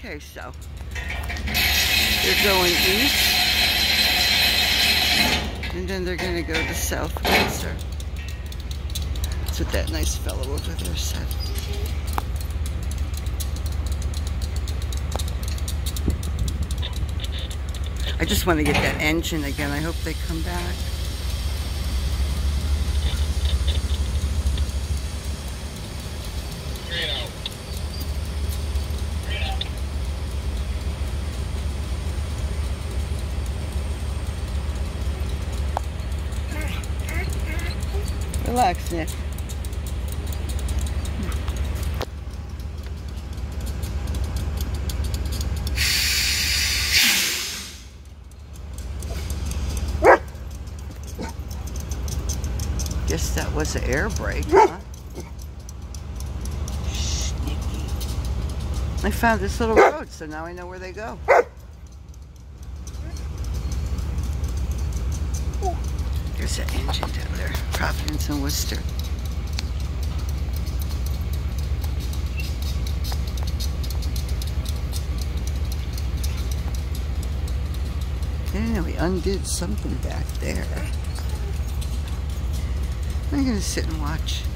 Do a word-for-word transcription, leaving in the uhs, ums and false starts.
Okay, so they're going east, and then they're going to go to South Windsor. That's what that nice fellow over there said. I just want to get that engine again. I hope they come back. Relax, Nick. Guess that was an air brake, huh? Sneaky. I found this little road, so now I know where they go. There's that engine down there, Providence and Worcester. Yeah, we undid something back there. I'm gonna sit and watch.